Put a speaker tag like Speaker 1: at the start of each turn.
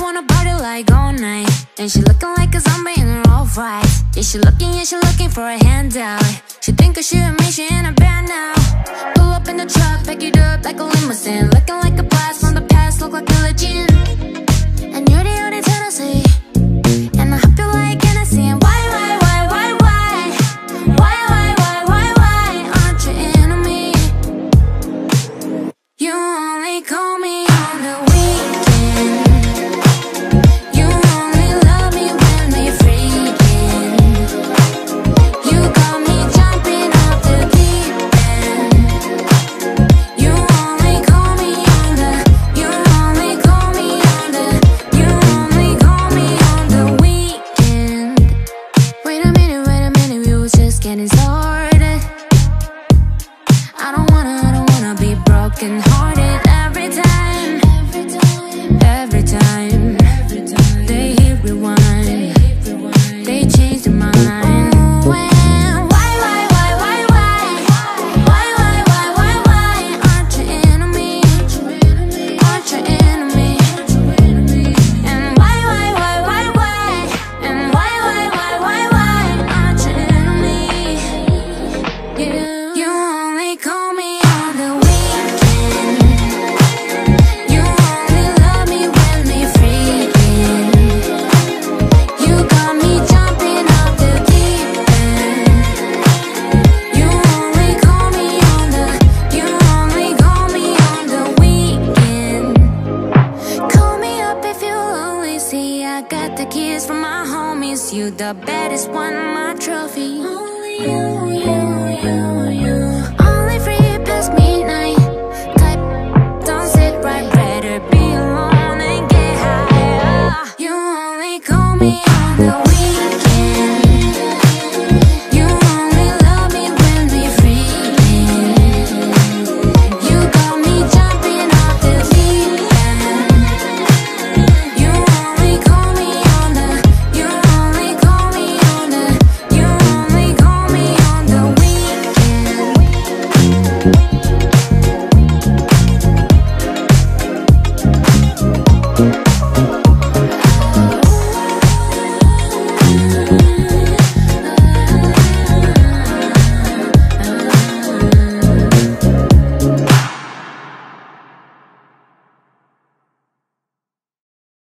Speaker 1: wanna party like all night, and she looking like a zombie in her all right. Yeah, she looking for a handout. She think she and me, she in a band now. Pull up in the truck, pick it up like a limousine. Looking like a blast from the past, look like a legend. And you're the only Tennessee, and I hope you like Hennessy. And why aren't you into me? You only call me on the weekend. You only love me when we're freaking. You got me jumping off the deep end. You only call me on the. You only call me on the. You only call me on the weekend. Wait a minute, we was just getting started. I don't wanna be broken hearted every time. They hit rewind, they change their mind. Why aren't you into me? Aren't you into me? And why aren't you into me? You only call me on the weekend. You only love me when we're freaking. You got me jumping off the deep end. You only call me on the. You only call me on the weekend. Call me up if you're lonely. See, I got the keys from my homies. You the baddest one, my trophy. Only you.